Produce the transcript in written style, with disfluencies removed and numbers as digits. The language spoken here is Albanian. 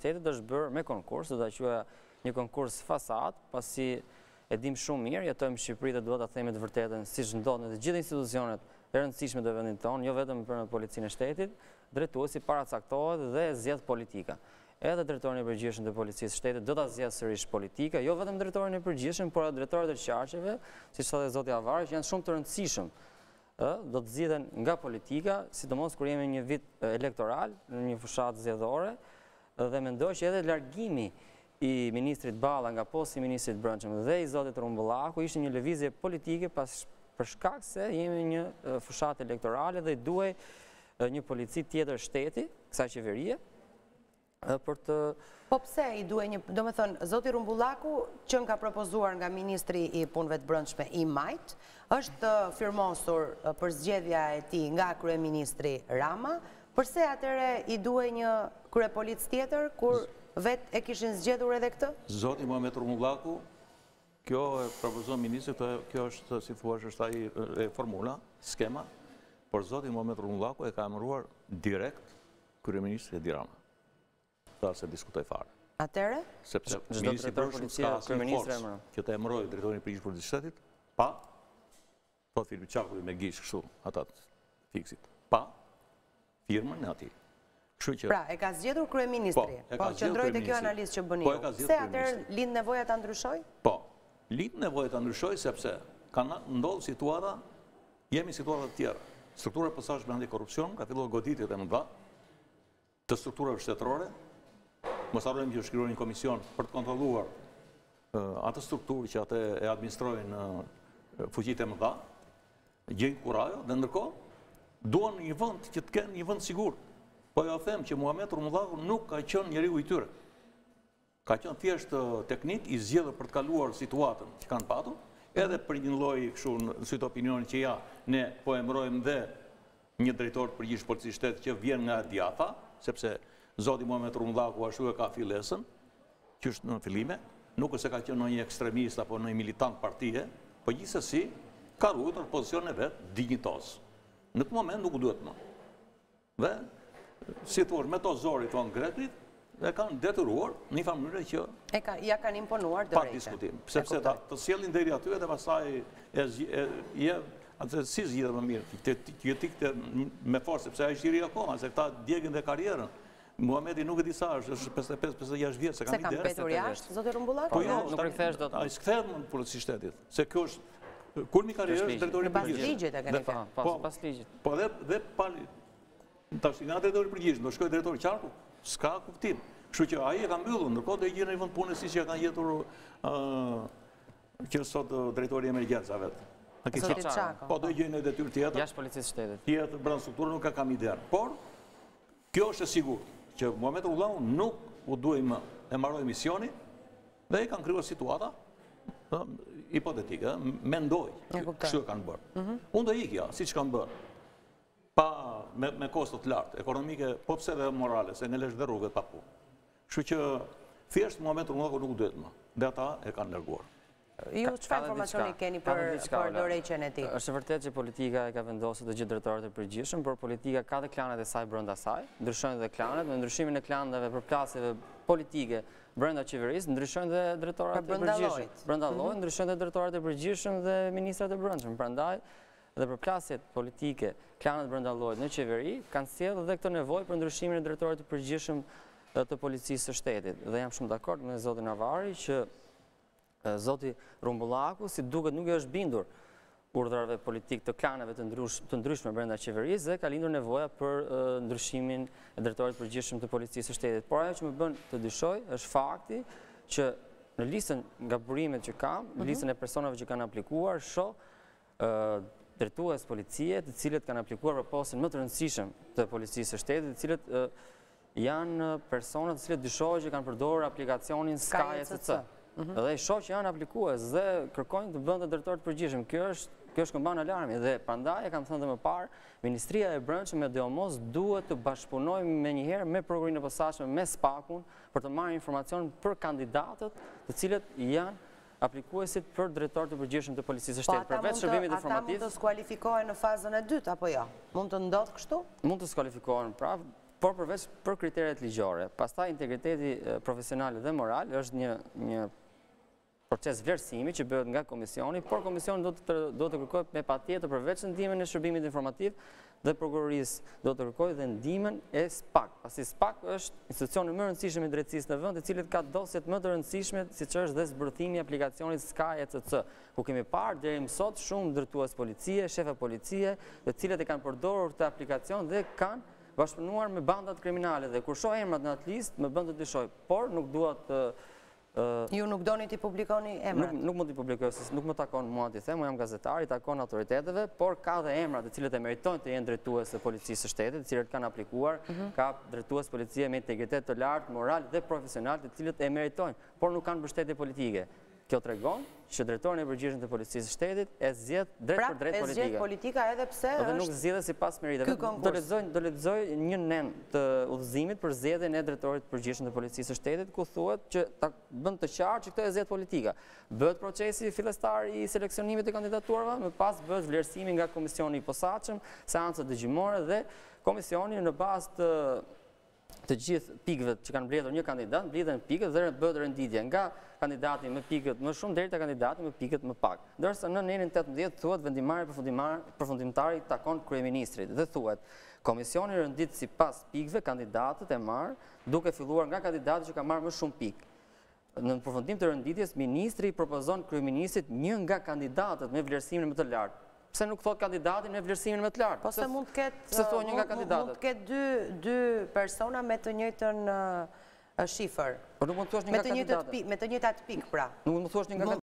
Shtetit është bërë me konkurs, do ta quaja një konkurs fasad, pasi e dim shumë mirë, jetojmë në Shqipëri dhe duhet ta themi të vërtetën, siç ndodh në të gjitha institucionet e rëndësishme të vendit tonë, jo vetëm për në policinë e shtetit, drejtuesi paracaktohet dhe zgjedh politika. Edhe drejtorin e përgjithshëm të policisë shtetit do ta zgjedh sërish politika, jo vetëm drejtorin e përgjithshëm, por edhe drejtorët e qarqeve, siç thotë zoti Avari, që janë shumë të rëndësishëm. Do të zgjidhen nga politika, sidomos kur jemi në një vit elektoral, në një fushatë zgjedhore, dhe mendoj që edhe largimi i ministrit Balla nga posti i ministrit Brendshëm dhe i zotit Rumbullaku ishte një lëvizje politike për shkak se jemi një fushatë elektorale dhe i duhej një polici tjetër shteti, kësaj qeverie, për të... Po pse i duhej një, do me thënë, zoti Rumbullaku, që nga propozuar nga ministri i punëve të brendshme i Majt, është firmosur për zgjedhja e tij nga kryeministri Rama, përse atëre i duhej një kryepolic tjetër, kur vetë e kishin zgjedhur edhe këtë? Zoti Muhamet Rumbullaku, kjo e propozon ministri, kjo është, si thuash, është ai formula, skema, por zoti Muhamet Rumbullaku e ka emëruar direkt kryeministri Edi Rama. Ta se diskutoj fare. Atëre? Sepse ministri Brendshëm s'ka asnjë forcë që të emërojë drejtorin e përgjithshëm të shtetit, pa, po Filip Çakulli me gish kështu, ata fiksit, pa firmën e atij. Pra, e ka zgjedhur kryeministri, po qëndroj te kjo analizë që bëni ju. Pse atëherë lind nevoja ta ndryshoj? Po, lind nevoja ta ndryshoj sepse ka ndodhur situata, jemi situata të tjera. Struktura e posaçme antikorrupsion ka filluar goditjet e mëdha të strukturave shtetërore. Mos harrojmë që shkruan një komision për të kontrolluar atë strukturë që atë e administrojnë fuqitë e mëdha, gjejnë kurajo dhe ndërkohë duan një vend që të kenë një vend sigurt. Po ja them që Muhamet Rumbullaku nuk ka qenë njeriu i tyre. Ka qenë thjesht teknik i zgjedhur për të kaluar situatën që kanë patur, edhe për një lloj kështu në sytë opinionit që ja ne po emërojmë dhe një drejtor të përgjithshëm policisë shtetit që vjen nga djatha, sepse zoti Muhamet Rumbullaku ashtu e ka fillesën, që është në fillime, nuk është se ka qenë ndonjë ekstremist apo ndonjë militant partie, po gjithsesi ka ruajtur pozicionin e vet dinjitos. Në këtë moment nuk duhet më. Dhe si thuar me to zori tonë grekrit, e kanë detyruar në një mënyrë që ja kanë imponuar pa diskutim. Sepse të sjellin deri aty dhe pastaj atë si zgjidhet më mirë. Ti tikte me forcë sepse ai është i ri akoma, se këta djegën dhe karrierën. Muhamedi nuk e di sa është 55-56 vjeç, se kanë ide. Se kanë petur jashtë zoti Rumbullaku? Po jo, nuk rikthesh dot. Ai s'kthehet në policinë shtetit, se kjo është kulmi i karrierës drejtori i përgjithshëm. Pas ligjit e kanë thënë. Pas ligjit. Po dhe tash nga drejtori i përgjithshëm do shkojë drejtori qarku, s'ka kuptim. Kështu që ai e ka mbyllur, ndërkohë do i gjen në vend punës siç ja kanë gjetur që sot drejtori i emergjencave. Po do i gjen në detyrë tjetër. Jashtë policisë shtetit. Tjetër brenda strukturës nuk kam ide. Por kjo është e sigurt që Muhamet Rumbullaku nuk u duhej më e mbaroi misionin dhe i kanë krijuar situata hipotetike, mendoj. Kështu e kanë bërë. Unë do ikja, siç kanë bërë. Pa me kosto të lartë, ekonomike, po pse dhe morale, se ngelesh dhe rrugët pa punë. Kështu që thjesht Muhamet Rumbullaku nuk duhet më. Dhe ata e kanë larguar. Ju çfarë informacioni keni për dorëheqjen e tij? Është vërtet që politika e ka vendosur të gjithë drejtorët e përgjithshëm, por politika ka dhe klanet e saj brenda saj, ndryshojnë dhe klanet, me ndryshimin e klaneve përplasjeve politike brenda qeverisë, ndryshojnë dhe drejtorët e përgjithshëm. Brenda llojit ndryshojnë dhe drejtorët e përgjithshëm dhe ministrat e brendshëm. Prandaj dhe përplasjet politike, klanet brenda llojit në qeveri kanë sjellë dhe këtë nevojë për ndryshimin e drejtorit të përgjithshëm të policisë së shtetit. Dhe jam shumë dakord me zotin Avari që zoti Rumbullaku, si duket, nuk është bindur urdhrave politik të klaneve të ndryshme brenda qeverisë dhe ka lindur nevoja për ndryshimin e drejtorit përgjithshëm të policisë së shtetit. Por ajo që më bën të dyshoj është fakti që në listën nga burimet që kam, në listën e personave që kanë aplikuar, shoh drejtues policie, të cilët kanë aplikuar për postin më të rëndësishëm të policisë së shtetit, të cilët janë persona të cilët dyshohet që kanë përdorur aplikacionin SkyECC. Dhe i shoh që janë aplikues dhe kërkojnë të bëhen drejtor të përgjithshëm. Kjo është këmbën alarmi dhe prandaj e kam thënë më parë, Ministria e Brendshme me Deomos duhet të bashkëpunojë menjëherë me programimin e posaçëm, me SPAK-un për të marrë informacion për kandidatët të cilët janë aplikuesit për drejtor të përgjithshëm të policisë së shtetit. Përveç shërbimit informativ. Ata mund të skualifikohen në fazën e dytë apo jo? Mund të ndodhë kështu? Mund të skualifikohen, pra, por përveç për kriteret ligjore. Pastaj integriteti profesional dhe moral është një proces vlerësimi që bëhet nga komisioni, por komisioni do të kërkojë me patjetër përveç ndihmën e shërbimit informativ dhe prokurorisë do të kërkojë dhe ndihmën e SPAK. Pasi SPAK është institucioni më i rëndësishëm i drejtësisë në vend, i cili ka dosjet më të rëndësishme, siç është dhe zbërthimi i aplikacionit Sky ECC, ku kemi parë deri më sot shumë ndërtues policie, shefa policie, të cilët e kanë përdorur këtë aplikacion dhe kanë bashkëpunuar me bandat kriminale dhe kur shoh emrat në atë listë më bën të dyshoj, por nuk dua të Ju nuk doni t'i publikoni emrat? Nuk mund t'i publikoj, se nuk më takon mua t'i them, jam gazetar, i takon autoriteteve, por ka dhe emrat të cilët e meritojnë të jenë drejtues të policisë së shtetit, të cilët kanë aplikuar, ka drejtues policie me integritet të lartë, moral dhe profesional, të cilët e meritojnë, por nuk kanë mbështetje politike. Kjo tregon që drejtori i përgjithshëm të policisë së shtetit e zgjedh drejt për drejt politika. E zgjedh politika edhe pse është... Edhe nuk zgjedhet sipas meriteve. Do lexoj një nen të udhëzimit për zgjedhjen e drejtorit të përgjithshëm të policisë së shtetit, ku thuhet që ta bën të qartë që këtë e zgjedh politika. Bëhet procesi fillestar i seleksionimit të kandidaturave, më pas bëhet vlerësimi nga komisioni i posaçëm, seanca dëgjimore dhe komisioni në bazë të gjithë pikëve që kanë mbledhur një kandidat, mbledhen pikët dhe bëhet renditje nga kandidati me pikët më shumë deri te kandidati me pikët më pak. Ndërsa në nenin 18 thuhet vendimarrja përfundimtare i takon kryeministrit dhe thuhet komisioni rendit sipas pikëve kandidatët e marr, duke filluar nga kandidati që ka marrë më shumë pikë. Në përfundim të renditjes, ministri i propozon kryeministrit një nga kandidatët me vlerësimin më të lartë. Pse nuk thot kandidatin me vlerësimin më të lartë? Po se mund të ketë dy persona me të njëjtën shifër. Po nuk mund të thuash një nga kandidatët. Me të njëjtat pikë, pra. Nuk mund të thuash një nga kandidatët.